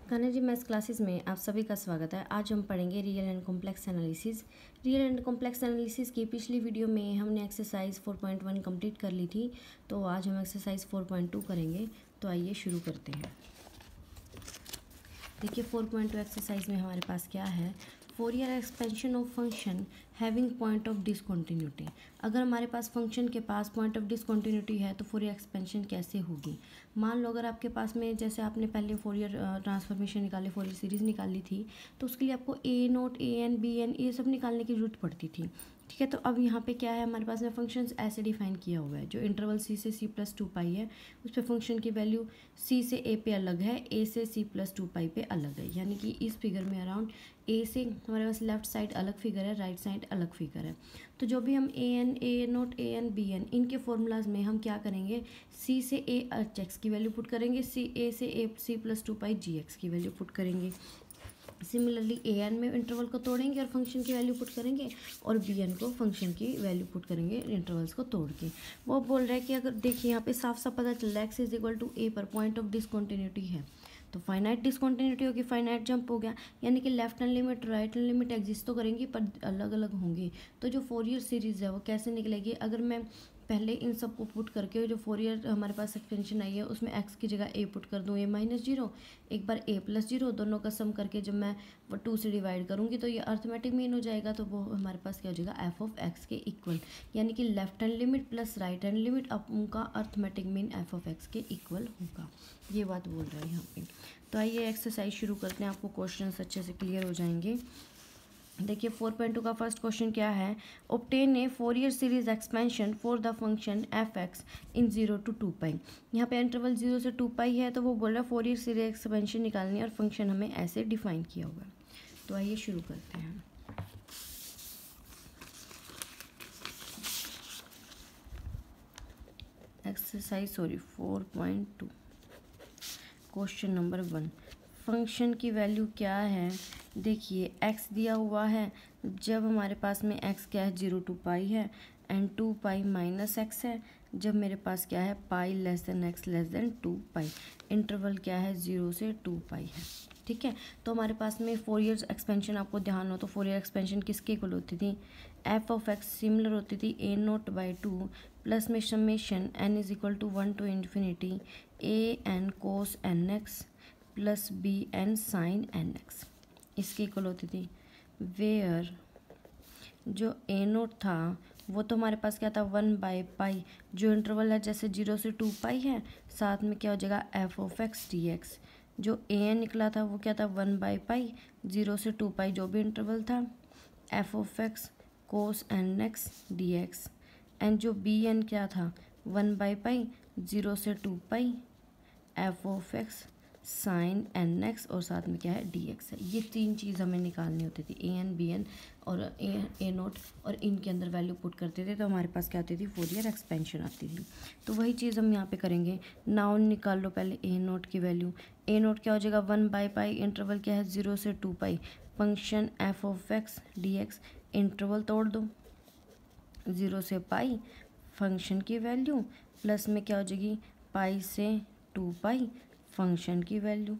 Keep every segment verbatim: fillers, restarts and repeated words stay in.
Kanha ji maths classes में आप सभी का स्वागत है। आज हम पढ़ेंगे real and complex analysis. Real and complex analysis की पिछली वीडियो में हमने exercise four point one complete कर ली थी, तो आज हम एक्सरसाइज फोर पॉइंट टू करेंगे। तो आइए शुरू करते हैं। देखिए फोर पॉइंट टू एक्सरसाइज में हमारे पास क्या है, Fourier expansion of function having point of discontinuity. अगर हमारे पास फंक्शन के पास पॉइंट ऑफ डिसकंटिन्यूटी है तो फोरियर एक्सपेंशन कैसे होगी। मान लो अगर आपके पास में, जैसे आपने पहले फोरियर ट्रांसफॉर्मेशन निकाले, फोरियर सीरीज़ निकाली थी, तो उसके लिए आपको A naught, A N, B N ये सब निकालने की जरूरत पड़ती थी। ठीक है, तो अब यहाँ पे क्या है, हमारे पास में फंक्शंस ऐसे डिफाइन किया हुआ है। जो इंटरवल सी से सी प्लस टू पाई है उस पर फंक्शन की वैल्यू सी से ए पे अलग है, ए से सी प्लस टू पाई पे अलग है। यानी कि इस फिगर में अराउंड ए से हमारे पास लेफ्ट साइड अलग फिगर है, राइट साइड अलग फिगर है। तो जो भी हम A N, A naught, A N, B N इनके फॉर्मूलाज में हम क्या करेंगे, सी से ए एच एक्स की वैल्यू पुट करेंगे, सी ए से A C plus two pi G X की वैल्यू पुट करेंगे। सिमिलरली ए एन में इंटरवल को तोड़ेंगे और फंक्शन की वैल्यू पुट करेंगे, और बी एन को फंक्शन की वैल्यू पुट करेंगे इंटरवल्स को तोड़ के। वो बोल रहा है कि अगर देखिए यहाँ पे साफ साफ पता चल रहा है X is equal to A पर पॉइंट ऑफ डिसकंटिन्यूटी है, तो फाइनाइट डिसकंटिन्यूटी होगी, फाइनाइट जंप हो गया। यानी कि left hand limit right hand limit exist तो करेंगी पर अलग अलग होंगी। तो जो फोरियर सीरीज़ है वो कैसे निकलेगी, अगर मैं पहले इन सब को पुट करके जो फोरियर हमारे पास एक्सपेंशन आई है उसमें एक्स की जगह ए पुट कर दूँ, ए माइनस जीरो, एक बार ए प्लस जीरो, दोनों का सम करके जब मैं वो टू से डिवाइड करूँगी तो ये अर्थमेटिक मीन हो जाएगा। तो वो हमारे पास क्या हो जाएगा, एफ ऑफ एक्स के इक्वल। यानी कि left hand limit plus right hand limit अब उनका arithmetic mean F of x के इक्वल होगा। ये बात बोल रहा है यहाँ पे। तो आइए एक्सरसाइज शुरू करते हैं, आपको क्वेश्चन अच्छे से क्लियर हो जाएंगे। देखिए फोर पॉइंट टू का फर्स्ट क्वेश्चन क्या है, obtain a Fourier series expansion for the function F X in zero to two pi. यहाँ पे इंटरवल जीरो से टू पाई है, तो वो बोल रहा है फोरियर सीरीज एक्सपेंशन निकालनी है और फंक्शन हमें ऐसे डिफाइन किया हुआ है। तो आइए शुरू करते हैं। Exercise sorry four point two question number one, function की वैल्यू क्या है। देखिए x दिया हुआ है, जब हमारे पास में x क्या है, जीरो टू पाई है, and two pi minus X है, जब मेरे पास क्या है pi less than x less than two pi. Interval क्या है, जीरो से टू पाई है। ठीक है, तो हमारे पास में फोरियर एक्सपेंशन, आपको ध्यान हो तो फोरियर एक्सपेंशन किसके इक्वल होती थी, एफ ऑफ एक्स सिमिलर होती थी A naught by two plus में summation N is equal to one to infinity A N cos N x plus B N sine N X, इसकी equal होती थी। Where जो ए note था वो तो हमारे पास क्या था, वन बाई पाई, जो इंटरवल है जैसे जीरो से टू पाई है, साथ में क्या हो जाएगा F of X D X. जो ए एन निकला था वो क्या था, वन बाई पाई, जीरो से टू पाई जो भी इंटरवल था, F of x cos N x D X. And जो बी एन क्या था, वन बाई पाई, जीरो से two pi, F of x sine N x, और साथ में क्या है डी एक्स है। ये तीन चीज़ हमें निकालनी होती थी, ए एन, बी एन और ए ए नोट, और इनके अंदर वैल्यू पुट करते थे तो हमारे पास क्या आती थी, फोरियर एक्सपेंशन आती थी। तो वही चीज़ हम यहाँ पे करेंगे। नाउ निकाल लो पहले ए नोट की वैल्यू। ए नोट क्या हो जाएगा, वन बाई पाई, इंटरवल क्या है जीरो से two pi, function F of X D X, interval तोड़ दो ज़ीरो से पाई, फंक्शन की वैल्यू प्लस में क्या हो जाएगी पाई से टू पाई फंक्शन की वैल्यू।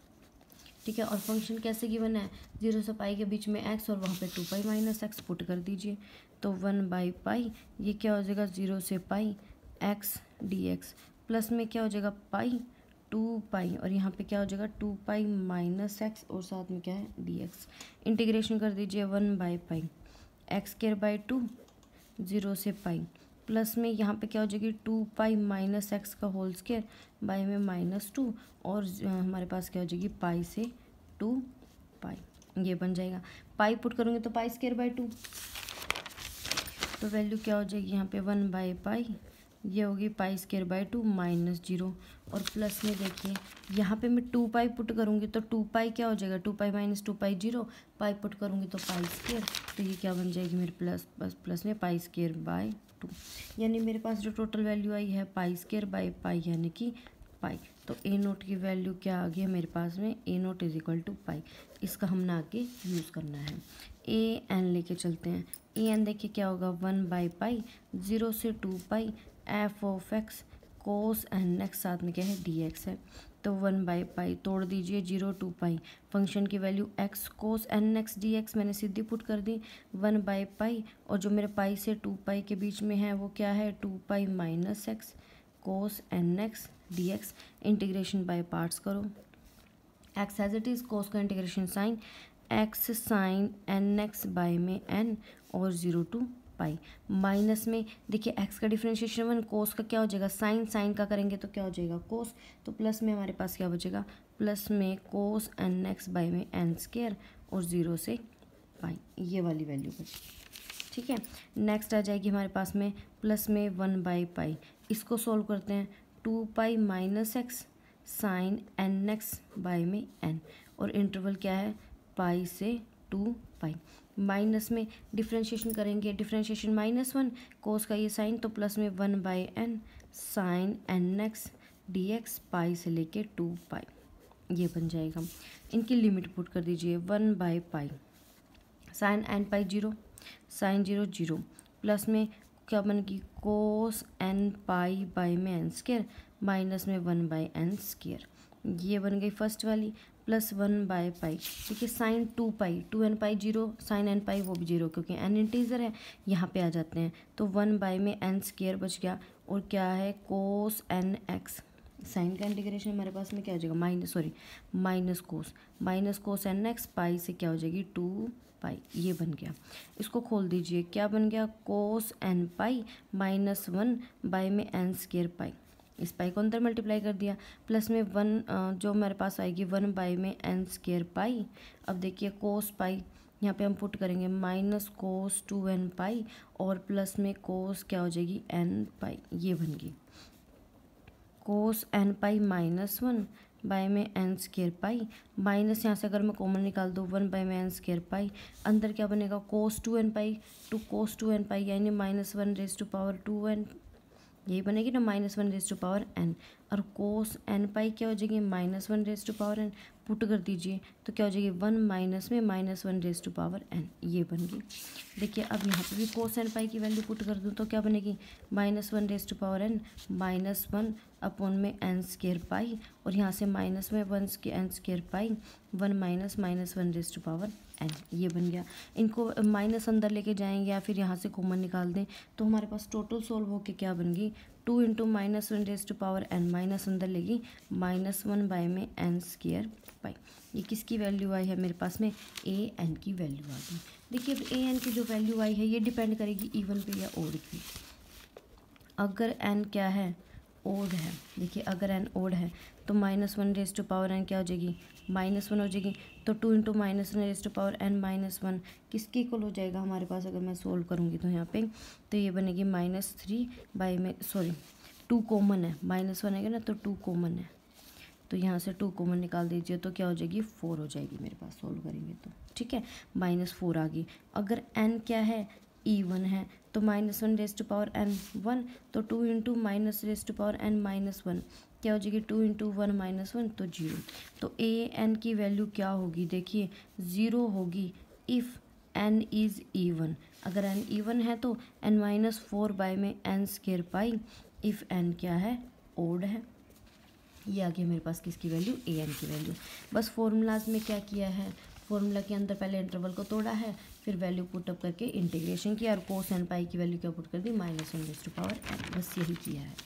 ठीक है, और फंक्शन कैसे गिवन है, जीरो से पाई के बीच में एक्स और वहाँ पे two pi minus x put कर दीजिए। तो वन बाई पाई ये क्या हो जाएगा, जीरो से pi X D x, plus में क्या हो जाएगा पाई टू पाई, और यहाँ पे क्या हो जाएगा टू पाई माइनस एक्स, और साथ में क्या है डी एक्स। इंटीग्रेशन कर दीजिए, one by pi X square by two, zero से पाई, प्लस में यहाँ पे क्या हो जाएगी टू पाई माइनस एक्स का होल स्क्वायर, बाई में माइनस टू, और हमारे पास क्या हो जाएगी पाई से टू पाई, ये बन जाएगा। पाई पुट करूँगी तो पाई स्क्वायर बाई टू, तो वैल्यू क्या हो जाएगी यहाँ पे वन बाई पाई, ये होगी pi square by two minus zero, और प्लस में देखिए यहाँ पे मैं टू पाई पुट करूँगी तो टू पाई क्या हो जाएगा, two pi minus two pi zero, pi put करूँगी तो पाई स्क्वायर, तो ये क्या बन जाएगी मेरे प्लस बस प्लस में पाई स्क्वायर बाई टू। यानी मेरे पास जो टोटल वैल्यू आई है पाई स्क्वायर बाई पाई, यानी कि पाई। तो ए नोट की वैल्यू क्या आ गई मेरे पास में, A naught is equal to pi. इसका हमने आगे यूज़ करना है। ए एन लेके चलते हैं। ए एन देखिए क्या होगा, वन बाई पाई, ज़ीरो से two pi, F of x cos N x, साथ में क्या है डी एक्स है। तो वन बाई पाई तोड़ दीजिए, जीरो टू पाई, फंक्शन की value x cos N x D x मैंने सीधी पुट कर दी, वन बाई पाई, और जो मेरे पाई से टू पाई के बीच में है वो क्या है, two pi minus x cos N x D x. Integration by parts करो, x as it is, cos का integration sine x sine N x by में एन और ज़ीरो टू पाई, माइनस में देखिए एक्स का डिफरेंशिएशन वन, कोस का क्या हो जाएगा साइन, साइन का करेंगे तो क्या हो जाएगा कोस, तो प्लस में हमारे पास क्या बचेगा, प्लस में कोस एन एक्स बाई में एन स्केयर और ज़ीरो से पाई, ये वाली वैल्यू बची। ठीक है, नेक्स्ट आ जाएगी हमारे पास में प्लस में वन बाई पाई, इसको सोल्व करते हैं, two pi minus x sine N x by में एन, और इंटरवल क्या है पाई से टू पाई, माइनस में डिफ्रेंशिएशन करेंगे, डिफ्रेंशिएशन माइनस वन, कोस का ये साइन तो प्लस में one by n sine N x D x pi से लेके टू पाई, ये बन जाएगा। इनकी लिमिट पुट कर दीजिए, one by pi sine n pi zero, sine zero zero, plus में क्या बनेगी कोस एन पाई बाई में एन स्केयर, माइनस में वन बाई एन स्केयर, ये बन गई फर्स्ट वाली, प्लस वन बाय पाई, देखिए sine two pi, two n pi zero, sine n pi वो भी जीरो, क्योंकि एन इंटीजर है, यहाँ पे आ जाते हैं, तो वन बाय में एन स्केयर बच गया, और क्या है कोस एन एक्स, साइन का इंटीग्रेशन हमारे पास में क्या हो जाएगा minus sorry minus cos, minus cos N x pi से क्या हो जाएगी टू पाई, ये बन गया। इसको खोल दीजिए, क्या बन गया cos n pi minus one by में एन स्केयर पाई, इस पाई को अंदर मल्टीप्लाई कर दिया, प्लस में वन जो हमारे पास आएगी वन बाई में एन स्केयर पाई। अब देखिए कोस पाई यहाँ पे हम पुट करेंगे minus cos two n pi, और प्लस में कोस क्या हो जाएगी एन पाई, ये बन गई cos n pi minus one by में एन स्केयर पाई, माइनस यहाँ से अगर मैं कॉमन निकाल दूँ वन बाई में एन स्केयर पाई, अंदर क्या बनेगा cos two n pi two cos two n pi, यानी minus one raise to power two n, यही बनेगी ना minus one raise to power n, और कोस एन पाई क्या हो जाएगी minus one raise to power N, put कर दीजिए तो क्या हो जाएगी वन माइनस में minus one raise to power n, ये बन गई। देखिए अब यहाँ पे भी कोस एन पाई की वैल्यू पुट कर दूँ तो क्या बनेगी minus one raise to power n minus one upon में एन स्केयर पाई, और यहाँ से माइनस में वन के n square pi, one minus minus one raise to power n, ये बन गया। इनको माइनस अंदर लेके जाएंगे या फिर यहाँ से कॉमन निकाल दें तो हमारे पास टोटल सोल्व होके क्या बन गई two into minus one raise to power n, minus अंदर लेगी माइनस वन बाई में एन स्केयर पाई, ये किसकी वैल्यू आई है मेरे पास में ए एन की वैल्यू आ गई। देखिए अब ए एन की जो वैल्यू आई है ये डिपेंड करेगी इवन पे या ओड पे। अगर एन क्या है ओड है, देखिए अगर एन ओड है तो minus one raise to power n क्या हो जाएगी माइनस वन हो जाएगी, तो two into minus one raise to power n minus one किसके इक्वल हो जाएगा हमारे पास, अगर मैं सोल्व करूँगी तो यहाँ पे तो ये बनेगी माइनस थ्री बाई में सॉरी टू कॉमन है, माइनस वन है ना तो टू कॉमन है, तो यहाँ से टू कॉमन निकाल दीजिए तो क्या हो जाएगी फोर हो जाएगी मेरे पास सोल्व करेंगे तो, ठीक है माइनस फोर आ गई। अगर एन क्या है इवन है तो minus one raise to power n one, तो two into minus raise to power n minus one क्या हो जाएगी two into one minus one तो जीरो, तो ए एन की वैल्यू क्या होगी देखिए ज़ीरो होगी इफ़ एन इज़ इवन, अगर एन इवन है तो एन माइनस फोर बाई में n square pi, if n क्या है ओड है, ये आ गया मेरे पास किसकी वैल्यू ए एन की वैल्यू। बस फॉर्मूलाज में क्या किया है, फॉर्मूला के अंदर पहले इंटरवल को तोड़ा है, फिर वैल्यू पुटअप करके इंटीग्रेशन किया, और कोस एन पाई की वैल्यू क्या पुट कर दी minus one raise to power n, बस यही किया है।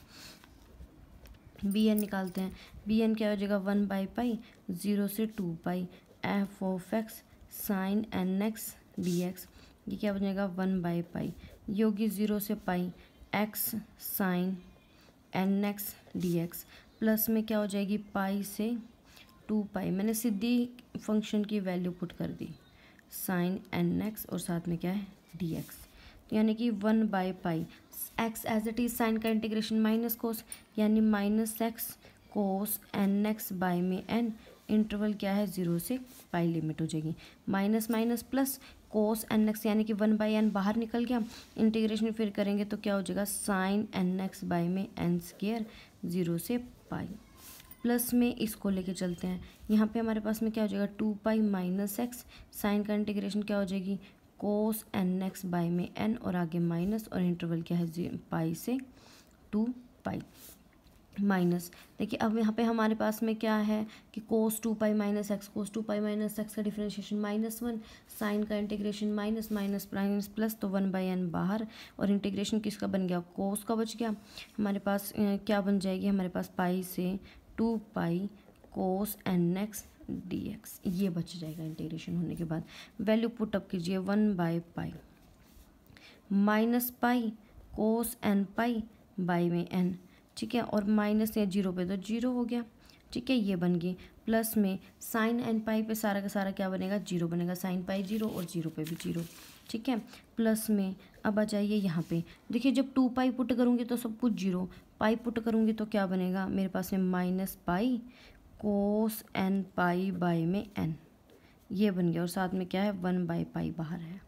बी एन निकालते हैं, बी एन क्या हो जाएगा वन बाई पाई जीरो से two pi F of x sine N x D x, ये क्या बन जाएगा वन बाई पाई, ये होगी ज़ीरो से pi x sine N x D x, plus में क्या हो जाएगी पाई से टू पाई, मैंने सीधी फंक्शन की वैल्यू पुट कर दी साइन एन एक्स और साथ में क्या है डी एक्स, तो यानी कि one by pi x as it is sine का इंटीग्रेशन माइनस कोस, यानी minus x cos N x by में एन, इंटरवल क्या है ज़ीरो से पाई, लिमिट हो जाएगी minus minus plus cos N x, यानी कि वन बाई एन बाहर निकल गया, इंटीग्रेशन फिर करेंगे तो क्या हो जाएगा साइन एन एक्स बाई में एन स्केयर ज़ीरो से पाई, प्लस में इसको लेके चलते हैं, यहाँ पे हमारे पास में क्या हो जाएगा two pi minus x, sine का इंटीग्रेशन क्या हो जाएगी कोस एन एक्स बाई में एन, और आगे माइनस, और इंटरवल क्या है पाई से टू पाई, माइनस, देखिए अब यहाँ पे हमारे पास में क्या है कि cos two pi minus x, cos two pi minus x का डिफरेंशिएशन माइनस वन, साइन का integration minus minus minus plus, तो वन बाई एन बाहर, और इंटीग्रेशन किसका बन गया, कोस का बच गया। हमारे पास अ, क्या बन जाएगी, हमारे पास पाई से two pi cos N x D x, ये बच जाएगा इंटीग्रेशन होने के बाद। वैल्यू पुट अप कीजिए, one by pi minus pi cos n pi by में एन, ठीक है, और माइनस या जीरो पे तो जीरो हो गया, ठीक है, ये बन गई। प्लस में साइन एन पाई पे सारा का सारा क्या बनेगा, जीरो बनेगा, साइन पाई जीरो और जीरो पे भी जीरो, ठीक है। प्लस में अब आ जाइए यहाँ पे, देखिए जब टू पाई पुट करूँगी तो सब कुछ जीरो, पाई पुट करूँगी तो क्या बनेगा मेरे पास में minus pi cos n pi by में एन, ये बन गया, और साथ में क्या है वन बाई पाई बाहर है।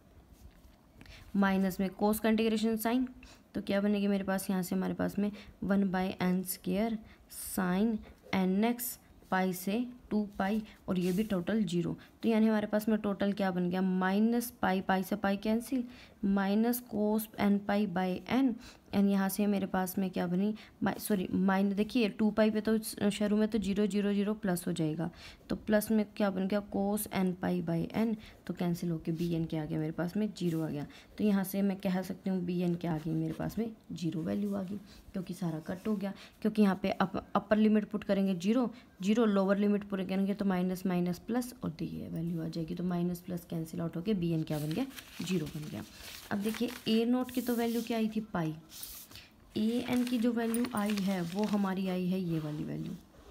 माइनस में कोस का इंटीग्रेशन साइन, तो क्या बनेगी मेरे पास, यहाँ से हमारे पास में one by n square sine N x pi से टू पाई, और ये भी टोटल जीरो, तो यानी हमारे पास में टोटल क्या बन गया, माइनस पाई, पाई से pi cancel, minus cos n pi by n, n यहाँ से मेरे पास में क्या बनी, सॉरी माइन, देखिए टू पाई पे तो शुरू में तो जीरो जीरो जीरो प्लस हो जाएगा, तो प्लस में क्या बन गया cos n pi by n, तो कैंसिल होके बी एन क्या आ गया मेरे पास में जीरो आ गया। तो यहाँ से मैं कह सकती हूँ बी एन क्या आ गई मेरे पास में जीरो वैल्यू आ गई, क्योंकि सारा कट हो गया, क्योंकि यहाँ पे अप, अपर लिमिट पुट करेंगे zero zero, lower limit put करेंगे तो माइनस माइनस प्लस, और ये वैल्यू आ जाएगी, तो माइनस प्लस कैंसिल आउट होके बी एन क्या बन गया, जीरो बन गया। अब देखिए ए नोट की तो वैल्यू क्या आई थी पाई, ए एन की जो वैल्यू आई है वो हमारी आई है ये वाली वैल्यू,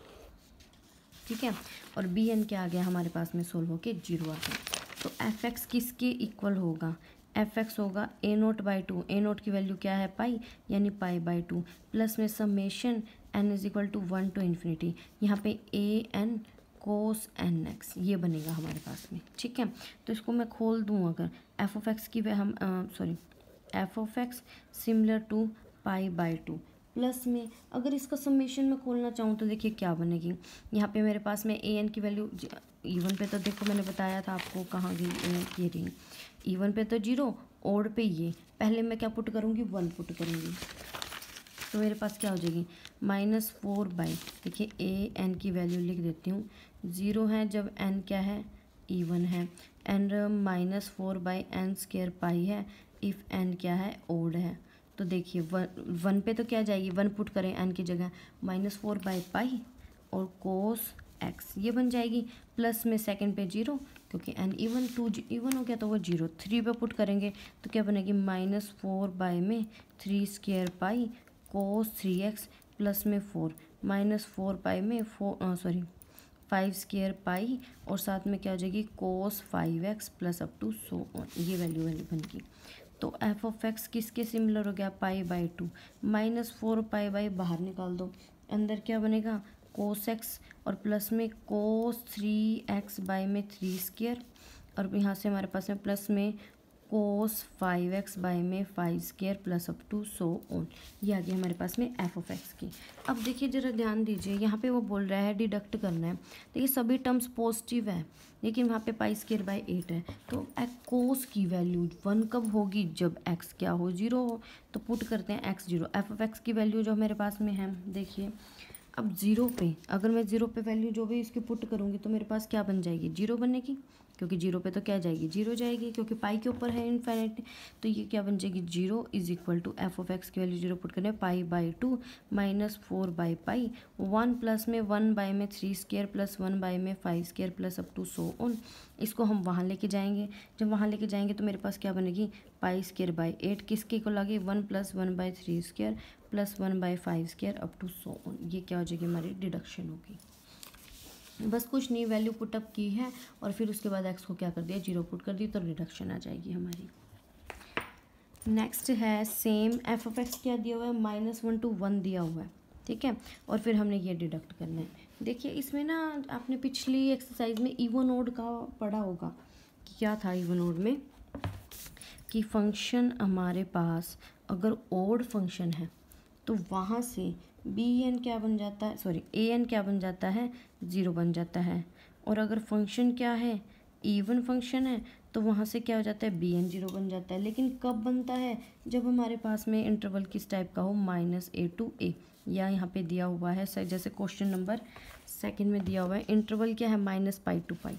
ठीक है, और बी एन क्या आ गया हमारे पास में सोल्व होके जीरो आ गया। तो एफ एक्स किसके इक्वल होगा, एफ एक्स होगा a naught by two, a naught की वैल्यू क्या है पाई, यानी पाई बाई टू, प्लस में summation N is equal to one to infinity, यहाँ पे a N cos N x, ये बनेगा हमारे पास में, ठीक है। तो इसको मैं खोल दूँ अगर एफ ऑफ एक्स की हम sorry f of x similar to pi by two, plus में अगर इसका समेशन में खोलना चाहूँ तो देखिए क्या बनेगी, यहाँ पे मेरे पास में ए एन की वैल्यू इवन पे तो देखो मैंने बताया था आपको कहाँ गई ये रही, इवन पे तो जीरो, ओड पे ये, पहले मैं क्या पुट करूँगी वन पुट करूँगी, तो मेरे पास क्या हो जाएगी माइनस फोर बाई, देखिए ए एन की वैल्यू लिख देती हूँ, ज़ीरो है जब एन क्या है इवन है, and minus four by n square pi है इफ़ एन क्या है ओड है, तो देखिए वन वन पे तो क्या जाएगी, वन पुट करें एन की जगह, माइनस फोर बाई पाई और कोस एक्स ये बन जाएगी, प्लस में सेकंड पे जीरो, क्योंकि एन इवन टू इवन हो गया तो वो जीरो, थ्री पे पुट करेंगे तो क्या बनेगी माइनस फोर बाई में three square pi cos three x, plus में फोर माइनस फोर पाई में four sorry five square pi, और साथ में क्या हो जाएगी cos five x plus up to so on, ये वैल्यू वैल्यू बन गई। तो एफ ऑफ एक्स किसके सिमिलर हो गया pi by two, minus four pi by बाहर निकाल दो, अंदर क्या बनेगा कोस एक्स, और प्लस में कोस थ्री एक्स बाई में थ्री स्क्वेयर, और यहाँ से हमारे पास में प्लस में कोस फाइव एक्स बाई में five square plus up to so on, ये आ गया हमारे पास में एफ ऑफ एक्स की। अब देखिए ज़रा ध्यान दीजिए, यहाँ पे वो बोल रहा है डिडक्ट करना है, देखिए सभी टर्म्स पॉजिटिव है, लेकिन वहाँ पे पाई स्क्वेयर बाई एट है, तो कोस की वैल्यू वन कब होगी जब एक्स क्या हो जीरो हो, तो पुट करते हैं x zero, f of x की वैल्यू जो मेरे पास में है देखिए, अब ज़ीरो पे अगर मैं ज़ीरो पे वैल्यू जो भी इसकी पुट करूँगी तो मेरे पास क्या बन जाएगी जीरो बनेगी, क्योंकि जीरो पे तो क्या जाएगी जीरो जाएगी, क्योंकि पाई के ऊपर है इनफाइनाइट, तो ये क्या बन जाएगी zero is equal to f of x की वैल्यू जीरो पुट करने pi by two minus four by pi, one plus में वन बाई में three square plus one by में five square plus up to so on, इसको हम वहाँ लेके जाएंगे, जब वहाँ लेके जाएंगे तो मेरे पास क्या बनेगी पाई स्क्वेयर बाई एट, किसके को लगे one plus one by three square plus one by five square up to so on, ये क्या हो जाएगी हमारी डिडक्शन होगी। बस कुछ नहीं, वैल्यू पुटअप की है और फिर उसके बाद एक्स को क्या कर दिया जीरो पुट कर दी, तो रिडक्शन आ जाएगी हमारी। नेक्स्ट है सेम एफ ऑफ एक्स क्या दिया हुआ है माइनस वन टू वन दिया हुआ है, ठीक है, और फिर हमने ये डिडक्ट करना है। देखिए इसमें ना आपने पिछली एक्सरसाइज में इवन ओड का पढ़ा होगा कि क्या था इवन ओड में, कि फंक्शन हमारे पास अगर ओड फंक्शन है तो वहाँ से बी एन क्या बन जाता है, सॉरी ए एन क्या बन जाता है ज़ीरो बन जाता है, और अगर फंक्शन क्या है इवन फंक्शन है तो वहाँ से क्या हो जाता है बी एन जीरो बन जाता है। लेकिन कब बनता है, जब हमारे पास में इंटरवल किस टाइप का हो माइनस ए टू ए, या यहाँ पे दिया हुआ है जैसे क्वेश्चन नंबर सेकंड में दिया हुआ है इंटरवल क्या है minus pi to pi.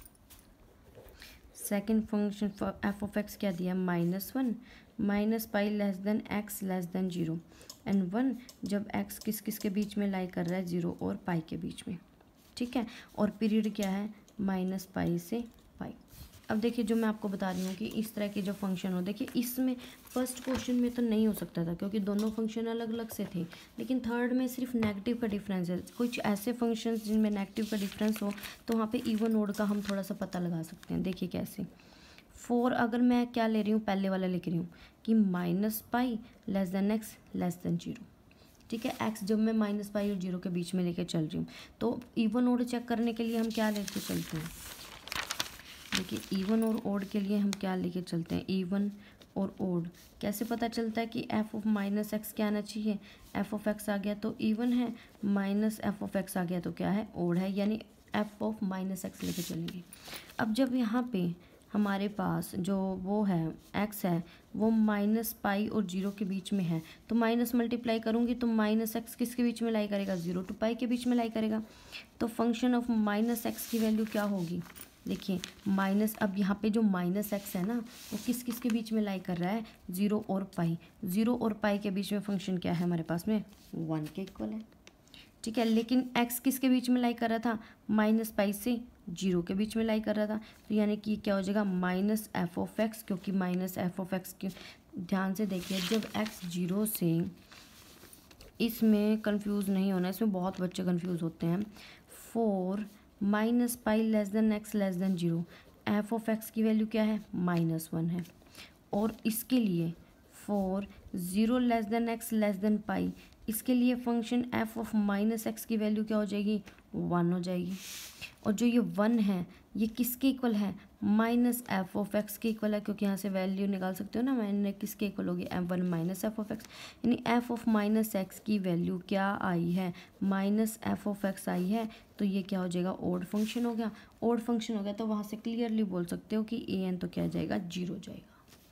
Second function F of x क्या दिया minus one minus pi less than x less than zero and one जब एक्स किस किस के बीच में लाई कर रहा है जीरो और पाई के बीच में, ठीक है। और पीरियड क्या है माइनस पाई से पाई। अब देखिए जो मैं आपको बता रही हूँ कि इस तरह के जो फंक्शन हो, देखिए इसमें फर्स्ट क्वेश्चन में तो नहीं हो सकता था क्योंकि दोनों फंक्शन अलग अलग से थे, लेकिन थर्ड में सिर्फ नेगेटिव का डिफरेंस है। कुछ ऐसे फंक्शंस जिनमें नेगेटिव का डिफरेंस हो तो वहाँ पे इवन ओड का हम थोड़ा सा पता लगा सकते हैं। देखिए कैसे, फोर अगर मैं क्या ले रही हूँ पहले वाला लिख रही हूँ कि minus pi less than x less than zero, ठीक है। एक्स जब मैं माइनस पाई और जीरो के बीच में लेके चल रही हूँ तो इवन ओड चेक करने के लिए हम क्या लेके चलते हैं, देखिए इवन और ओड के लिए हम क्या लेके चलते हैं इवन और ओड। कैसे पता चलता है कि एफ ऑफ माइनस एक्स क्या आना चाहिए, एफ ऑफ एक्स आ गया तो इवन है, माइनस एफ ऑफ एक्स आ गया तो क्या है ओड है, यानी एफ ऑफ माइनस एक्स लेके चलेंगे। अब जब यहाँ पे हमारे पास जो वो है एक्स है वो माइनस पाई और जीरो के बीच में है तो माइनस मल्टीप्लाई करूँगी तो माइनस एक्स किसके बीच में लाई करेगा जीरो टू पाई के बीच में लाई करेगा। तो फंक्शन ऑफ माइनस एक्स की वैल्यू क्या होगी, देखिए माइनस, अब यहाँ पे जो माइनस एक्स है ना वो किस किस के बीच में लाई कर रहा है जीरो और पाई, जीरो और पाई के बीच में फंक्शन क्या है हमारे पास में वन के इक्वल है, ठीक है। लेकिन एक्स किसके बीच में लाई कर रहा था माइनस पाई से जीरो के बीच में लाई कर रहा था, तो यानी कि क्या हो जाएगा माइनस एफ ऑफ एक्स, क्योंकि माइनस एफ ऑफ एक्स की ध्यान से देखिए जब एक्स जीरो से, इसमें कंफ्यूज नहीं होना, इसमें बहुत बच्चे कंफ्यूज होते हैं। For minus pi less than x less than zero, f of x की वैल्यू क्या है माइनस वन है, और इसके लिए for zero less than x less than pi, इसके लिए function F of minus x की वैल्यू क्या हो जाएगी वन हो जाएगी। और जो ये वन है ये किसके इक्वल है माइनस एफ ऑफ एक्स के इक्वल है, क्योंकि यहाँ से वैल्यू निकाल सकते हो ना, मैंने किसके इक्वल होगी f one minus f of x, यानी एफ ऑफ माइनस एक्स की वैल्यू क्या आई है माइनस एफ ऑफ एक्स आई है, तो ये क्या हो जाएगा ओड फंक्शन हो गया। ओड फंक्शन हो गया तो वहाँ से क्लियरली बोल सकते हो कि ए एन तो क्या जाएगा जीरो जाएगा।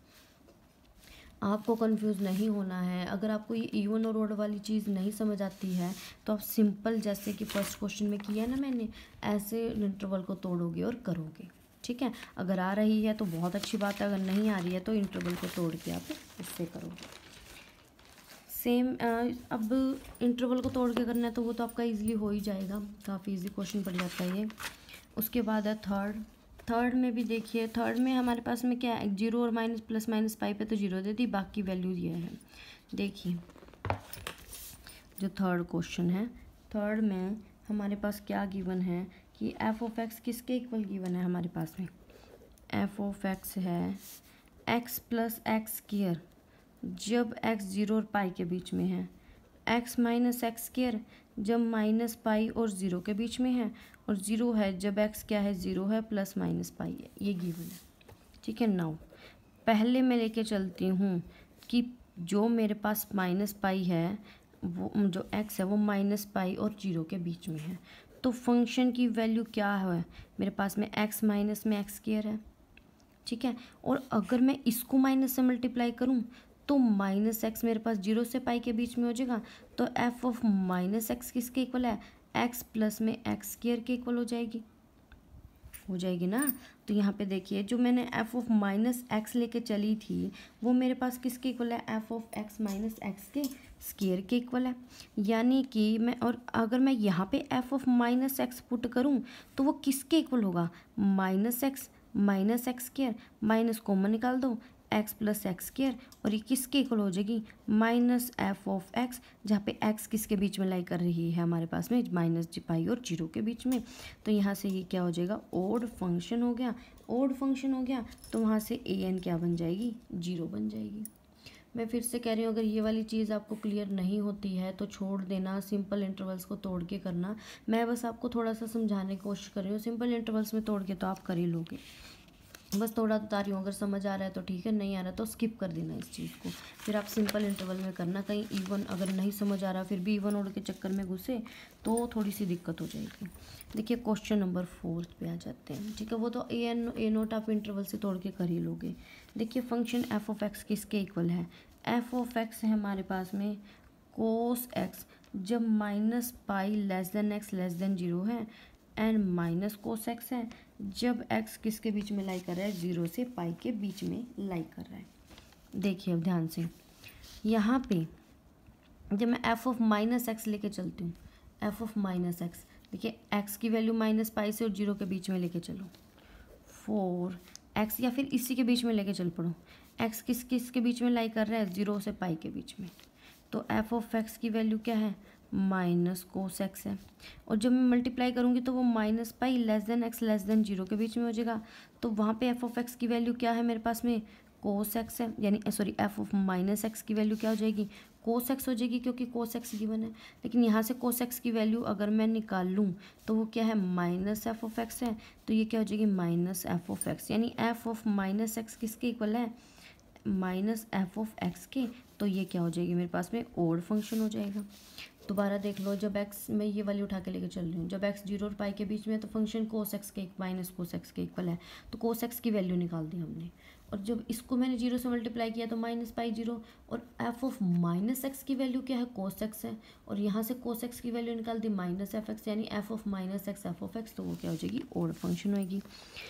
आपको कंफ्यूज नहीं होना है। अगर आपको ये इवन और ओड वाली चीज़ नहीं समझ आती है तो आप सिंपल जैसे कि फर्स्ट क्वेश्चन में किया है ना मैंने, ऐसे इंटरवल को तोड़ोगे और करोगे, ठीक है। अगर आ रही है तो बहुत अच्छी बात है, अगर नहीं आ रही है तो इंटरवल को तोड़ के आप इससे करोगे। सेम अब इंटरवल को तोड़ के करना है तो वो तो आपका ईजिली हो ही जाएगा, काफ़ी ईजी क्वेश्चन पड़ जाता है ये। उसके बाद है थर्ड। थर्ड में भी देखिए, थर्ड में हमारे पास में क्या है जीरो और माइनस प्लस माइनस पाई पे तो जीरो दे दी, बाकी वैल्यू दिया है। देखिए जो थर्ड क्वेश्चन है, थर्ड में हमारे पास क्या गिवन है कि एफ ऑफ एक्स किसके इक्वल गिवन है हमारे पास में, एफ ऑफ एक्स है एक्स प्लस एक्स स्क्वायर जब एक्स जीरो और पाई के बीच में है, एक्स माइनस एक्स स्क्वायर जब माइनस पाई और ज़ीरो के बीच में है, और ज़ीरो है जब एक्स क्या है ज़ीरो है प्लस माइनस पाई है, ये गिवन है, ठीक है। नाउ पहले मैं लेके चलती हूँ कि जो मेरे पास माइनस पाई है वो जो एक्स है वो माइनस पाई और जीरो के बीच में है, तो फंक्शन की वैल्यू क्या है मेरे पास में एक्स माइनस में एक्स स्क्वायर है, ठीक है। और अगर मैं इसको माइनस से मल्टीप्लाई करूँ तो माइनस एक्स मेरे पास जीरो से पाई के बीच में हो जाएगा, तो एफ ऑफ माइनस एक्स किसके इक्वल है एक्स प्लस में एक्स स्क्वायर के इक्वल हो जाएगी, हो जाएगी ना। तो यहाँ पे देखिए जो मैंने एफ ऑफ माइनस एक्स लेके चली थी वो मेरे पास किसके इक्वल है f of x minus x के स्क्वायर के इक्वल है, यानी कि मैं, और अगर मैं यहाँ पे f of minus x put करूँ तो वो किसके इक्वल होगा minus x minus x square, minus common निकाल दो एक्स प्लस एक्स स्क्वायर, और ये किसके इक्वल हो जाएगी माइनस एफ ऑफ एक्स, जहाँ पे एक्स किसके बीच में लाई कर रही है हमारे पास में माइनस जी पाई और जीरो के बीच में, तो यहाँ से ये क्या हो जाएगा ओड फंक्शन हो गया। ओड फंक्शन हो गया तो वहाँ से ए एन क्या बन जाएगी जीरो बन जाएगी। मैं फिर से कह रही हूँ अगर ये वाली चीज़ आपको क्लियर नहीं होती है तो छोड़ देना, सिंपल इंटरवल्स को तोड़ के करना। मैं बस आपको थोड़ा सा समझाने की कोशिश कर रही हूँ, सिंपल इंटरवल्स में तोड़ के तो आप कर ही लोगे, बस थोड़ा बता रही हूँ। अगर समझ आ रहा है तो ठीक है, नहीं आ रहा तो स्किप कर देना इस चीज़ को, फिर आप सिंपल इंटरवल में करना। कहीं इवन अगर नहीं समझ आ रहा फिर भी इवन ओड के चक्कर में घुसे तो थोड़ी सी दिक्कत हो जाएगी। देखिए क्वेश्चन नंबर फोर्थ पे आ जाते हैं, ठीक है। वो तो ए एन ए नोट आप इंटरवल से तोड़ के कर ही लोगे। देखिए फंक्शन एफ ऑफ एक्स किसके इक्वल है, एफ ऑफ एक्स है हमारे पास में कोस एक्स जब minus pi less than x less than zero है एंड माइनस कोस एक्स है जब एक्स किसके बीच में लाई कर रहा है, जीरो से पाई के बीच में लाई कर रहा है। देखिए अब ध्यान से, यहाँ पे जब मैं एफ ऑफ माइनस एक्स लेके चलती हूँ, एफ ऑफ माइनस एक्स, देखिए एक्स की वैल्यू माइनस पाई से और जीरो के बीच में लेके चलो, फोर एक्स, या फिर इसी के बीच में लेके चल पड़ो, एक्स किस किस के बीच में लाई कर रहा है, जीरो से पाई के बीच में, तो एफ ऑफ एक्स की वैल्यू क्या है, माइनस कोस एक्स है। और जब मैं मल्टीप्लाई करूँगी तो वो minus pi less than x less than zero के बीच में हो जाएगा, तो वहाँ पे एफ ऑफ एक्स की वैल्यू क्या है मेरे पास में, कोस एक्स है, यानी sorry f of minus x की वैल्यू क्या हो जाएगी, कोस एक्स हो जाएगी, क्योंकि कोस एक्स गिवन है। लेकिन यहाँ से कोस एक्स की वैल्यू अगर मैं निकाल लूँ तो वो क्या है, माइनस एफ ऑफ एक्स है, तो ये क्या हो जाएगी, माइनस एफ ऑफ एक्स, यानी एफ ऑफ माइनस एक्स किसके इक्वल है, माइनस एफ ऑफ एक्स के, तो ये क्या हो जाएगी मेरे पास में, ओड फंक्शन हो जाएगा। दोबारा देख लो, जब एक्स मैं ये वाली उठा के लेके चल रही हूँ, जब एक्स जीरो और पाई के बीच में है तो फंक्शन कोस एक्स के माइनस कोस एक्स के इक्वल है, तो कोस एक्स की वैल्यू निकाल दी हमने, और जब इसको मैंने जीरो से मल्टीप्लाई किया तो माइनस पाई जीरो, और एफ ऑफ माइनस एक्स की वैल्यू क्या है, कोस एक्स है, और यहाँ से कोस एक्स की वैल्यू निकाल दी माइनस एफ एक्स, यानी f of minus x f of x, तो वो क्या हो जाएगी, ओड फंक्शन होएगी।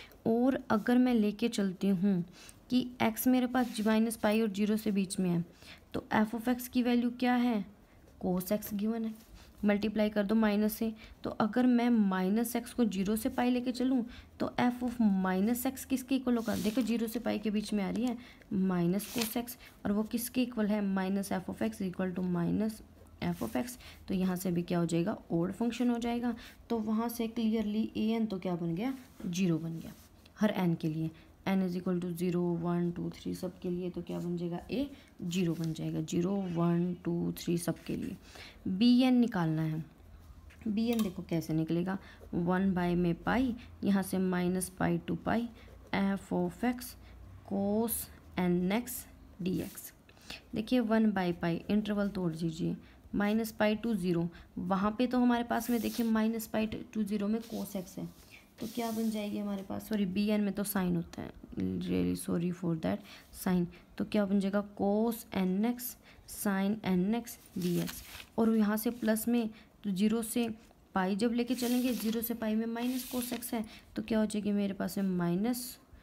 और अगर मैं लेके चलती हूँ कि x मेरे पास माइनस पाई और जीरो से बीच में है, तो एफ ऑफ एक्स की वैल्यू क्या है, कोस एक्स गिवन है, मल्टीप्लाई कर दो माइनस से, तो अगर मैं माइनस एक्स को जीरो से पाई लेके चलूँ तो एफ ऑफ माइनस एक्स किसके इक्वल होगा, देखो जीरो से पाई के बीच में आ रही है माइनस कोस एक्स, और वो किसके इक्वल है, minus f of x equal to minus f of x, तो यहाँ से भी क्या हो जाएगा, ओड फंक्शन हो जाएगा। तो वहाँ से क्लियरली ए एन तो क्या बन गया, जीरो बन गया हर एन के लिए, n is equal to zero one two three सब के लिए, तो क्या बन जाएगा, ए जीरो बन जाएगा, जीरो वन टू थ्री सब के लिए। बी एन निकालना है, बी एन देखो कैसे निकलेगा, वन बाय में पाई, यहाँ से minus pi to pi, F of x cos N x D x. देखिए वन बाई पाई इंटरवल तोड़ दीजिए, माइनस पाई टू ज़ीरो, वहाँ पे तो हमारे पास में देखिए माइनस पाई टू ज़ीरो में कोस एक्स है, तो क्या बन जाएगी हमारे पास, सॉरी बी एन में तो साइन होता है, really sorry for that, sine, तो क्या बन जाएगा, cos N x sine N x D x. और यहाँ से प्लस में तो जीरो से पाई जब लेके चलेंगे, जीरो से पाई में माइनस कोस एक्स है, तो क्या हो जाएगी मेरे पास में minus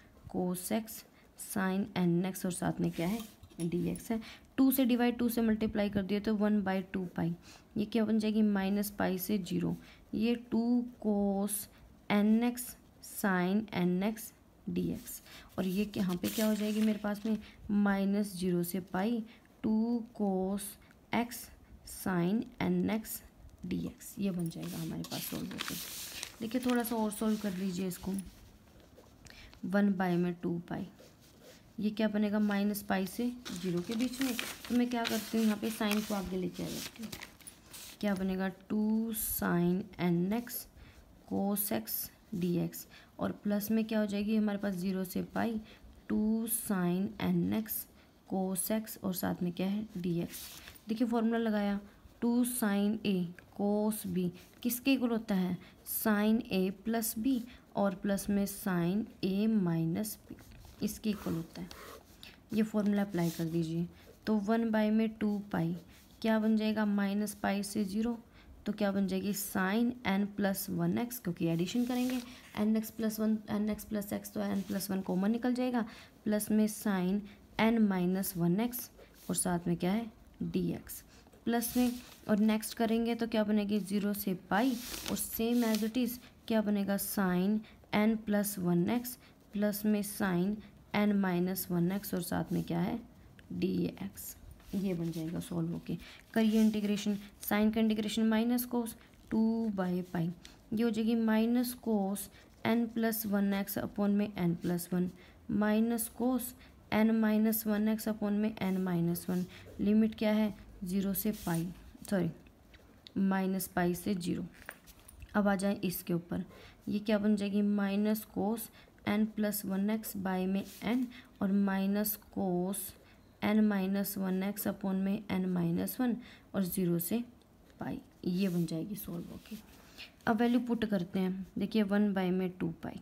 cos x sine N x, और साथ में क्या है, डी एक्स है। टू से डिवाइड टू से मल्टीप्लाई कर दिए तो वन बाई टू पाई, ये क्या बन जाएगी, माइनस पाई से जीरो, ये two cos N x sine N x D x, और ये यहाँ पे क्या हो जाएगी मेरे पास में, माइनस जीरो से pi two cos x sine N x D x, ये बन जाएगा हमारे पास सोल्व होकर। देखिए थोड़ा सा और सोल्व कर लीजिए इसको, वन बाई में टू पाई, ये क्या बनेगा, माइनस पाई से जीरो के बीच में, तो मैं क्या करती हूँ यहाँ पे साइन को आगे लेके आ जाती हूँ, क्या बनेगा, two sine N x cos x D x, और प्लस में क्या हो जाएगी हमारे पास जीरो से pi two sine N x cos x, और साथ में क्या है, डी एक्स। देखिए फॉर्मूला लगाया, two sine a cos b किसके इक्वल होता है, साइन ए प्लस बी, और प्लस में साइन ए माइनस बी, इसके इक्वल होता है। ये फॉर्मूला अप्लाई कर दीजिए, तो वन बाई में टू पाई क्या बन जाएगा, माइनस पाई से ज़ीरो, तो क्या बन जाएगी, sine n plus one x, क्योंकि एडिशन करेंगे, n x plus one n x plus x, तो एन प्लस वन कॉमन निकल जाएगा, प्लस में sine n minus one x, और साथ में क्या है, डी एक्स, प्लस में, और नेक्स्ट करेंगे तो क्या बनेगी, ज़ीरो से पाई, और सेम एज इट इज़ क्या बनेगा, sine n plus one x plus में sine n minus one x, और साथ में क्या है, डी एक्स, ये बन जाएगा सॉल्व होके। करिए इंटीग्रेशन, साइन का integration minus cos two by pi, ये हो जाएगी minus cos n plus one x upon में n plus one, minus cos n minus one x upon में एन माइनस वन, लिमिट क्या है, ज़ीरो से पाई, सॉरी माइनस पाई से zero. अब आ जाए इसके ऊपर, ये क्या बन जाएगी, minus cos n plus one x by में एन, और minus cos n minus one x upon में एन माइनस वन, और ज़ीरो से पाई, ये बन जाएगी सॉल्व होके। अब वैल्यू पुट करते हैं, देखिए वन बाई में two pi,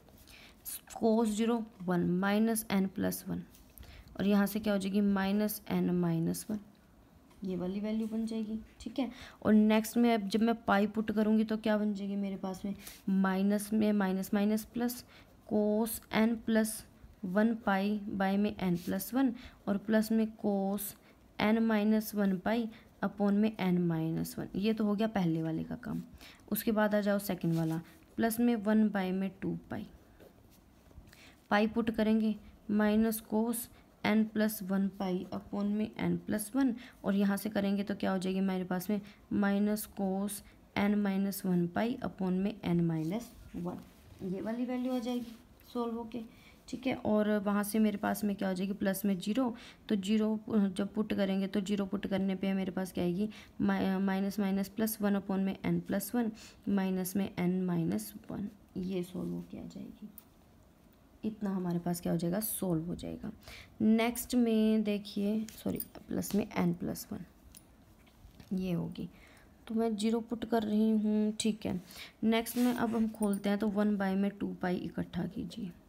cos zero one minus n plus one, और यहाँ से क्या हो जाएगी, माइनस एन माइनस वन, ये वाली वैल्यू बन जाएगी, ठीक है। और नेक्स्ट में अब जब मैं पाई पुट करूँगी तो क्या बन जाएगी मेरे पास में, माइनस में minus minus plus cos n plus one pi by में एन प्लस वन, और प्लस में cos n minus one pi upon में एन माइनस वन। ये तो हो गया पहले वाले का काम। उसके बाद आ जाओ सेकंड वाला, प्लस में वन बाय में टू पाई, पाई पुट करेंगे minus cos n plus one pi upon में एन प्लस वन, और यहाँ से करेंगे तो क्या हो जाएगी मेरे पास में minus cos n minus one pi upon में एन माइनस वन। ये वाली वैल्यू आ जाएगी सोल्व होके, ठीक है। और वहाँ से मेरे पास में क्या हो जाएगी, प्लस में जीरो, तो जीरो जब पुट करेंगे तो जीरो पुट करने पे मेरे पास क्या आएगी, minus minus plus one upon में एन प्लस वन माइनस में एन माइनस वन। ये सोल्व होके आ जाएगी। इतना हमारे पास क्या हो जाएगा, सोल्व हो जाएगा। नेक्स्ट में देखिए, सॉरी प्लस में एन प्लस वन ये होगी, तो मैं जीरो पुट कर रही हूँ, ठीक है। नेक्स्ट में अब हम खोलते हैं तो वन बाय में टू पाई इकट्ठा कीजिए,